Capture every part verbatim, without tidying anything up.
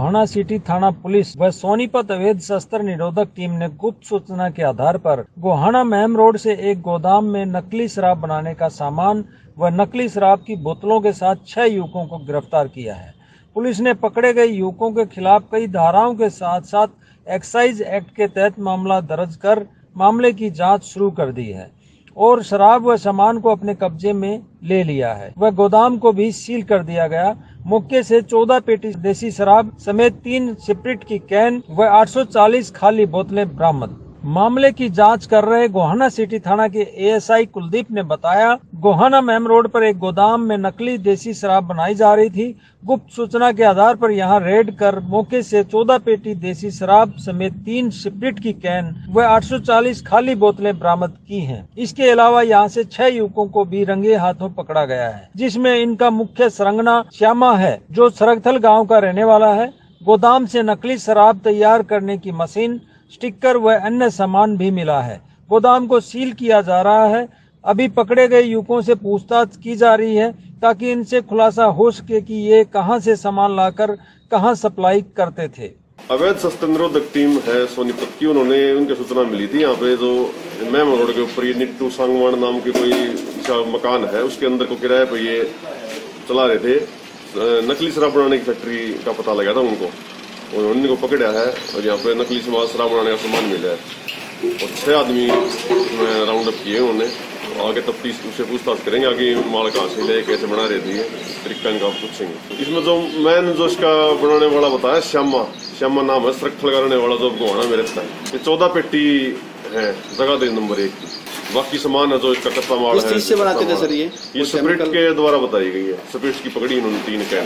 Gohana city थाना police व सोनीपत अवैध शस्त्र निरोधक टीम ने गुप्त सूचना के आधार पर गोहाना मेम रोड से एक गोदाम में नकली शराब बनाने का सामान व नकली शराब की बोतलों के साथ छह युवकों को गिरफ्तार किया है। पुलिस ने पकड़े गए युवकों के खिलाफ कई धाराओं के साथ साथ एक्साइज एक्ट के तहत मामला दर्ज कर मामले की जांच शुरू कर दी है और शराब व सामान को अपने कब्जे में ले लिया है। वह गोदाम को भी सील कर दिया गया। मौके से चौदह पेटी देसी शराब समेत तीन स्पिरिट की कैन व आठ सौ चालीस खाली बोतलें बरामद। मामले की जांच कर रहे गोहाना सिटी थाना के एएसआई कुलदीप ने बताया, गोहाना मेम रोड पर एक गोदाम में नकली देसी शराब बनाई जा रही थी। गुप्त सूचना के आधार पर यहां रेड कर मौके से चौदह पेटी देसी शराब समेत तीन स्पिरिट की कैन व आठ सौ चालीस खाली बोतलें बरामद की हैं। इसके अलावा यहां से छह युवकों को भी रंगे हाथों पकड़ा गया है, जिसमें इनका मुख्य सरंगना श्यामा है, जो सरगथल गाँव का रहने वाला है। गोदाम से नकली शराब तैयार करने की मशीन, स्टिकर व अन्य सामान भी मिला है। गोदाम को सील किया जा रहा है। अभी पकड़े गए युवकों से पूछताछ की जा रही है ताकि इनसे खुलासा हो सके कि ये कहां से सामान लाकर कहां सप्लाई करते थे। अवैध शस्त्र निरोधक टीम है सोनीपत की, उन्होंने उनकी सूचना मिली थी यहाँ पे जो मेम रोड के ऊपर ये निट्टू सांगवान नाम की कोई मकान है, उसके अंदर को किराए पर ये चला रहे थे। नकली शराब बनाने की फैक्ट्री का पता लगा था उनको, उन्होंने को पकड़ा है और यहाँ पे नकली शराब बनाने का सामान मिला है और छह आदमी राउंड अप किए उन्होंने। आगे तफ्तीश उससे पूछताछ करेंगे, आगे माल कहाँ से ले, कैसे बना रहे थे, तरीका इनका पूछेंगे। इसमें जो मैन जो इसका बनाने वाला बताया श्यामा, श्यामा नाम है, सरगथल का रहने वाला, जो गोहाना में रहता है। ये चौदह पेटी है जगाधरी नंबर एक की। बाकी सामान है जो इसका कच्चा माल है। किस से बनाते थे सर ये? ये स्पिरिट के द्वारा बताई गई है। स्पिरिट की पकड़ी इन्होंने तीन कैन,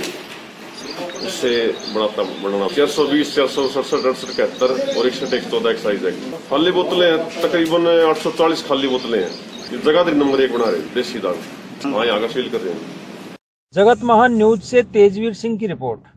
उससे बनाता बनाना चार सौ बीस चार सौ सड़सठ अड़सठ इकहत्तर और इकसठ एक चौदह एक्साइज है। खाली बोतलें तकरीबन आठ सौ चालीस खाली बोतलें हैं। जगाधरी नंबर एक बना रहे देसी दारू, हाँ यहाँ का सील कर रहे हैं। जगत महान न्यूज से तेजवीर सिंह की रिपोर्ट।